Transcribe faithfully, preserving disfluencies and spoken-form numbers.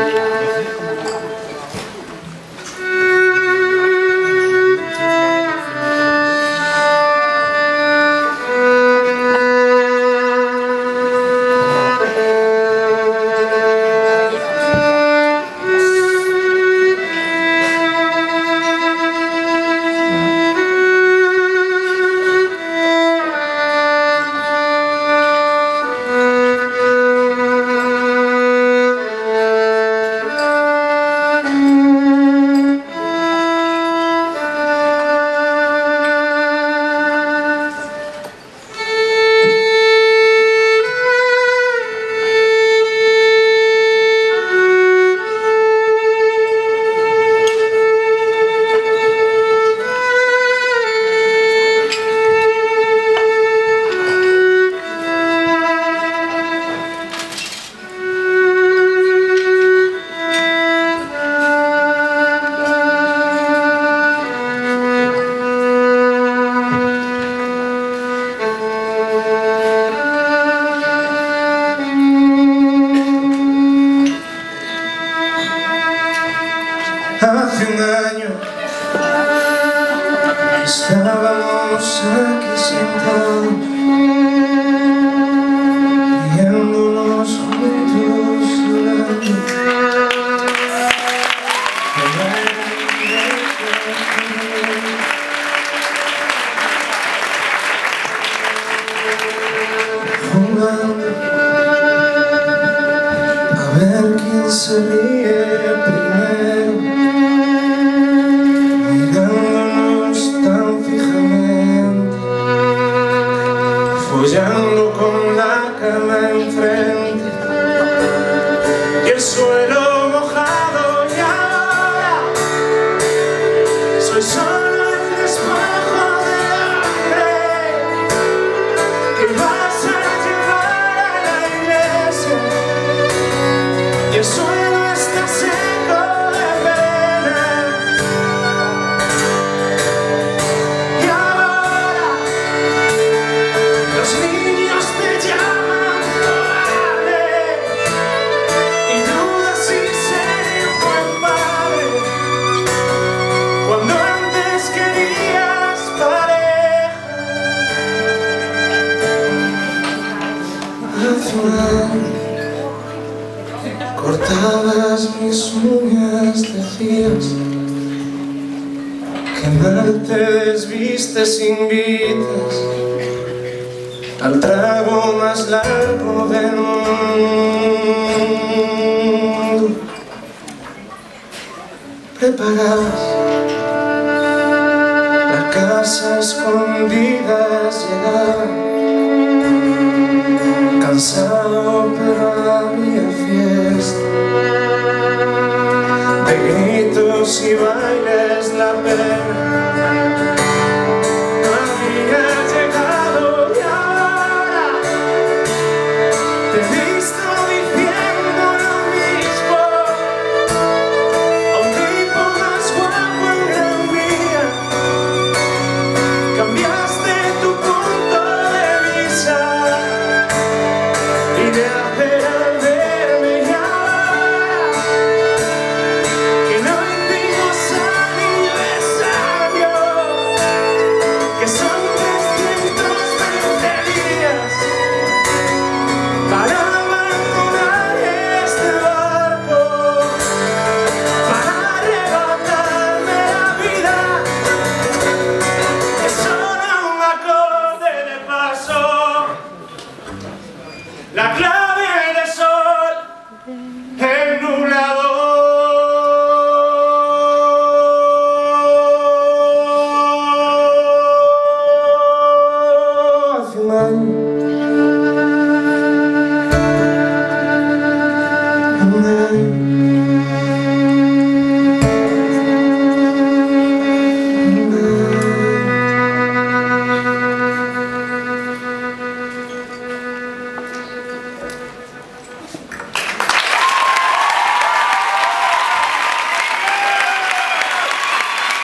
Hace un año estábamos aquí sentados, viéndonos juntos hablando. Jugando a ver quién se ríe primero, mirándonos tan fijamente, follando con la cama enfrente y el suelo mojado. Y ahora soy solo el despojo del hambre que vas a llevar a la iglesia, y el suelo está seco de pena. Y ahora los niños te llaman cobarde y dudas si ser un buen padre cuando antes querías pareja. Hace un año cortabas mis uñas, decías que mal te desvistes, invitas al trago más largo del mundo. Preparabas la casa a escondidas, llegaba cansado pero había fiesta, de gritos y bailes la pena había llegado. Y ahora te he visto diciendo lo mismo a un tipo más guapo en Gran Vía. Cambiaste tu punto de vista y de hacer al verme. Y ahora que no hicimos aniversario, que son trescientos veinte días para abandonar este barco, para arrebatarme la vida, que solo un acorde de paso, la clave de sol, el nublador. Hace un año